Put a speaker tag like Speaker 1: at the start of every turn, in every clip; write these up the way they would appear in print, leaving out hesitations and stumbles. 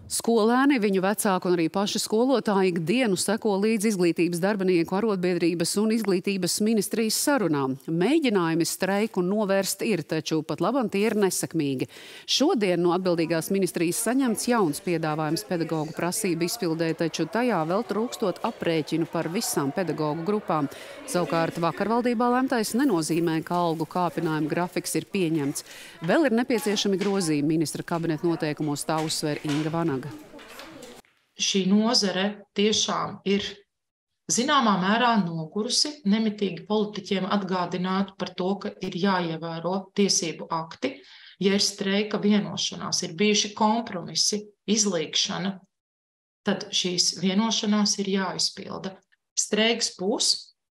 Speaker 1: Skolēni, viņu vecāki un arī paši skolotāji ikdienu seko līdz izglītības darbinieku arotbiedrības un izglītības ministrijas sarunām. Mēģinājumi streiku novērst ir, taču pat labam tie ir nesekmīgi. Šodien no atbildīgās ministrijas saņemts jauns piedāvājums pedagogu prasību izpildē, taču tajā vēl trūkstot aprēķinu par visām pedagogu grupām. Savukārt vakar valdībā lemtais nenozīmē, ka algu kāpinājuma grafiks ir pieņemts. Vēl ir nepieciešami grozījumi ministra kabineta noteikumos, tā uzsver Inga Vanaga.
Speaker 2: Šī nozare tiešām ir zināmā mērā nogurusi, nemitīgi politiķiem atgādināt par to, ka ir jāievēro tiesību akti, ja ir streika vienošanās, ir bijuši kompromisi, izlīgšana, tad šīs vienošanās ir jāizpilda. Streiks būs,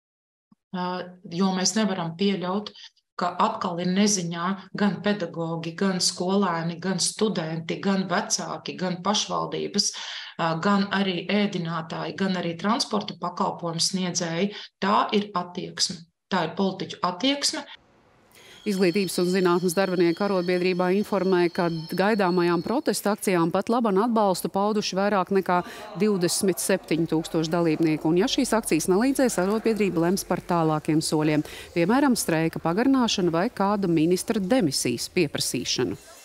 Speaker 2: jo mēs nevaram pieļaut, ka atkal ir neziņā gan pedagogi, gan skolēni, gan studenti, gan vecāki, gan pašvaldības, gan arī ēdinātāji, gan arī transporta pakalpojumu sniedzēji. Tā ir attieksme. Tā ir politiķu attieksme.
Speaker 1: Izglītības un zinātnes darbinieku arotbiedrībā informē, ka gaidāmajām protesta akcijām pat laban atbalstu pauduši vairāk nekā 27 000 dalībnieku. Un ja šīs akcijas nelīdzēs, arotbiedrība lems par tālākiem soļiem, piemēram, streika pagarināšanu vai kādu ministra demisijas pieprasīšanu.